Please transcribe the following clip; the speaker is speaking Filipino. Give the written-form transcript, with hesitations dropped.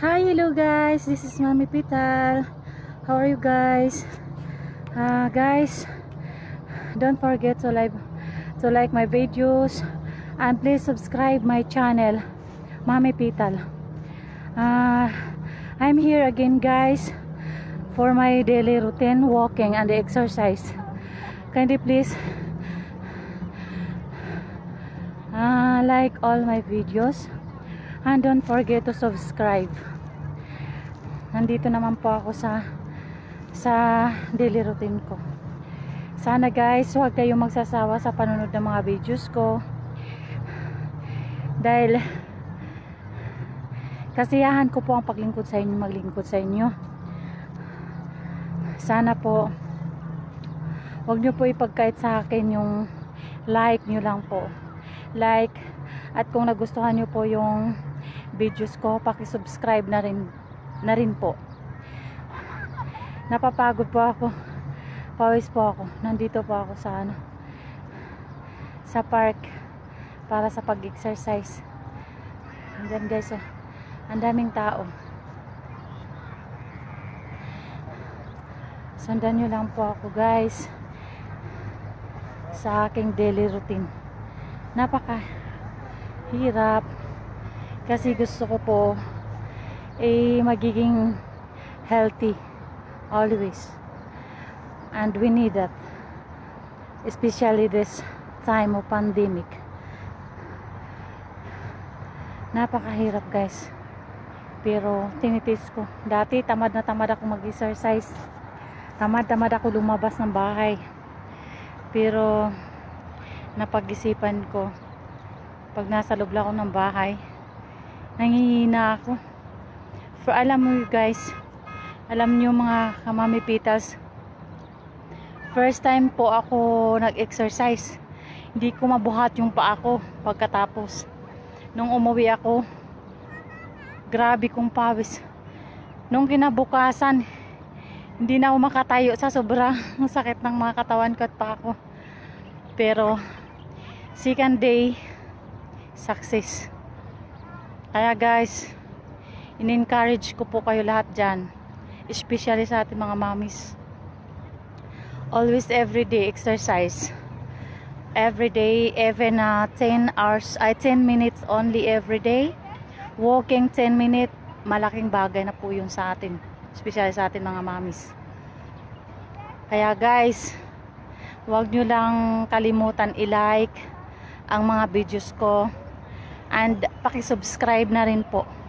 Hi, hello guys, this is Mommy Pital. How are you guys? Guys, don't forget to like my videos and please subscribe my channel, Mommy Pital. I'm here again guys for my daily routine, walking and exercise. Kindly please like all my videos and don't forget to subscribe. Nandito naman po ako sa daily routine ko. Sana guys, huwag kayong magsasawa sa panunod ng mga videos ko. Dahil kasiyahan ko po ang paglingkod sa inyo, maglingkod sa inyo. Sana po huwag nyo po ipagkait sa akin yung like nyo lang po. Like, at kung nagustuhan nyo po yung videos ko, paki-subscribe na rin po. Napapagod po ako, pawis po ako, nandito po ako sa park para sa pag-exercise. Andyan guys, oh, ang daming tao. Sundan nyo lang po ako guys sa aking daily routine. Napaka hirap kasi gusto ko po magiging healthy always, and we need that, especially this time of pandemic. Napakahirap guys, pero tinitis ko. Dati tamad na tamad ako mag-exercise, tamad ako lumabas ng bahay, pero napag-isipan ko, pag nasa loob lang ako ng bahay, nangihina ako. For alam mo guys, alam nyo mga kamami pitals, first time po ako nag-exercise, hindi ko mabuhat yung paa ko pagkatapos. Nung umuwi ako, grabe kong pawis. Nung kinabukasan, hindi na ako makatayo sa sobrang sakit ng mga katawan ko at paa ko. Pero second day, success. Kaya guys, in-encourage ko po kayo lahat dyan, especially sa ating mga mommies. Always everyday exercise. Everyday, even 10 minutes only everyday. Walking 10 minutes, malaking bagay na po yun sa atin, especially sa ating mga mommies. Kaya guys, huwag nyo lang kalimutan i-like ang mga videos ko and paki-subscribe na rin po.